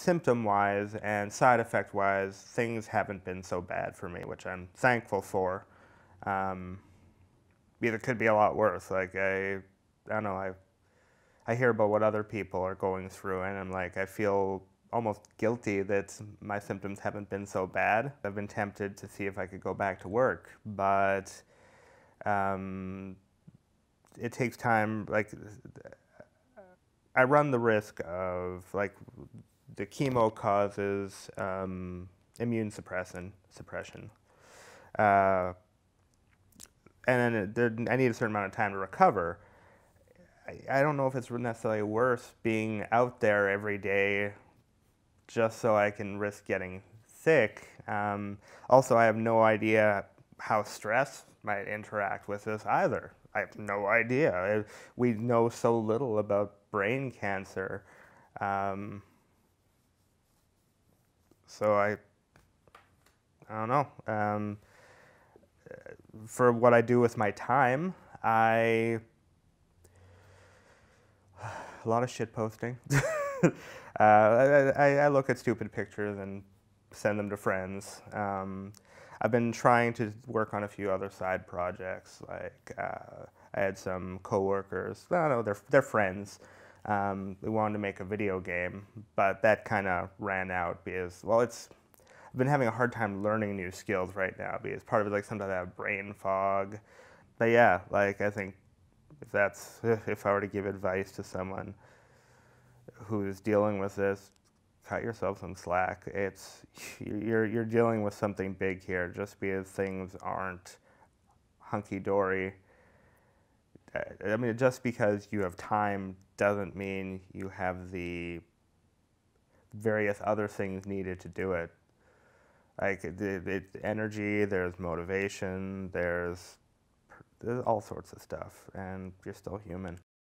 symptom-wise and side effect-wise, things haven't been so bad for me, which I'm thankful for. It could be a lot worse. Like I don't know. I hear about what other people are going through, and I'm like, I feel almost guilty that my symptoms haven't been so bad. I've been tempted to see if I could go back to work, but it takes time. Like, I run the risk of, like, the chemo causes immune suppression. And then I need a certain amount of time to recover. I don't know if it's necessarily worse being out there every day just so I can risk getting sick. Also, I have no idea how stress might interact with this either. I have no idea. We know so little about brain cancer. So I don't know. For what I do with my time, a lot of shit posting. I look at stupid pictures and send them to friends. I've been trying to work on a few other side projects. Like I had some coworkers. I don't know, they're friends. They wanted to make a video game, but that kind of ran out because, well, I've been having a hard time learning new skills right now because part of it, like, sometimes I have brain fog. But yeah, like, I think if I were to give advice to someone who's dealing with this, cut yourself some slack. You're dealing with something big here. Just because things aren't hunky-dory, I mean, just because you have time doesn't mean you have the various other things needed to do it. Like the energy, there's motivation, there's all sorts of stuff, and you're still human.